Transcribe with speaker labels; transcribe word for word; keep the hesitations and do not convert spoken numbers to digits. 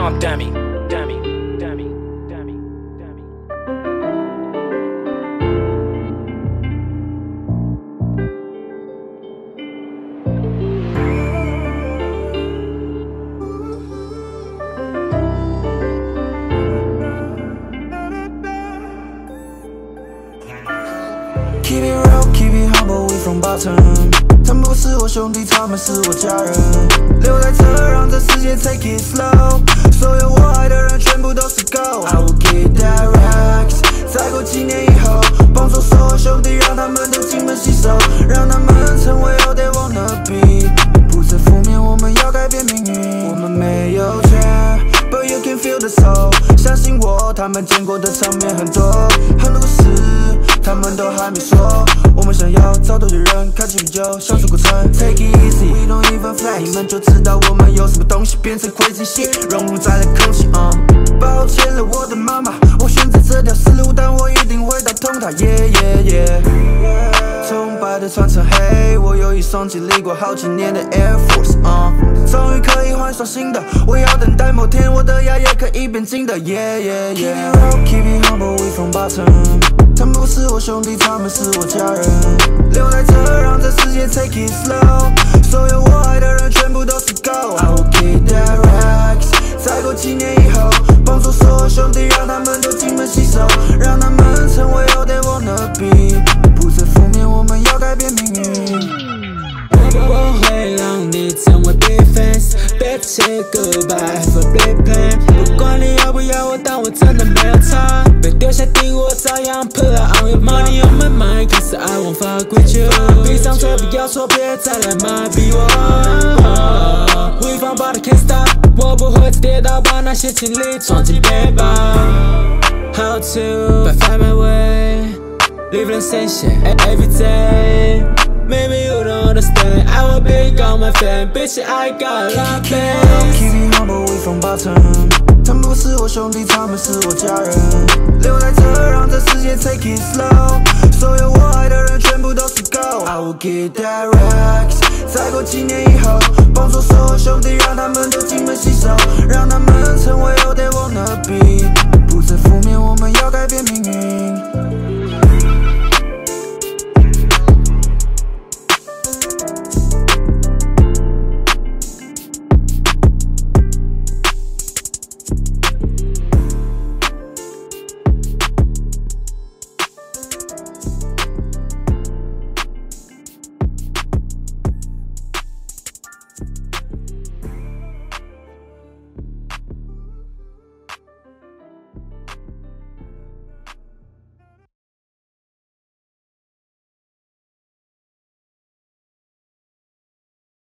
Speaker 1: FORFAM Dummy Dummy Dummy Dummy Dummy
Speaker 2: Keep it real, keep it humble, we from bottom. 他们不是我兄弟，他们是我家人。留在这，让这世界 take it slow。所有我爱的人全部都是 go。I will get that racks。再过几年以后，帮助所有兄弟，让他们都金盆洗手，让他们成为 all they wanna be。不再负面，我们要改变命运。我们没有权 ，but you can feel the soul。相信我，他们见过的场面很多，很多事他们都还没说。我们想要找对的人，开启啤酒，相处过程 ，take it easy，we don't even flex，你们就知道我们有什么东西变成 crazy shit， 融入在了空气。嗯，抱歉了我的妈妈，我选择这条思路，但我一定会打通它。Yeah yeah yeah， 从白的穿成黑，我有一双经历过好几年的 Air Force， 嗯，终于可以换上新的，我要等待某天我的牙也可以变金的。Yeah yeah yeah，keep it real，keep it humble，we from bottom。他们不是我兄弟，他们是我家人。留在这，让这世界 take it slow。所有我爱的人全部都是 go。I will get that racks。再过几年以后，帮助所有兄弟，让他们都金盆洗手，让他们成为 all they wanna be。不再负面，我们要改变命运。
Speaker 3: 我会让你成为 big fans。Better say goodbye for big plan。不管你要不要我，但我真的没有差。被丢下敌我照样 put on your money on my mind， 可是 I won't fuck with you。闭上嘴不要说，别再来麻痹我。We from bottom can't stop， 我不会再跌倒，把那些经历装进背包。How to but find my way，live the same shit every day。Maybe you don't understand, I will be on my fan, bitch, I got a lot of plans.
Speaker 2: Keep it humble, we from bottom。他们不是我兄弟，他们是我家人。留在这，让这世界 take it slow。所有我爱的人全部都是 go。I will get that racks。再过几年以后，帮助所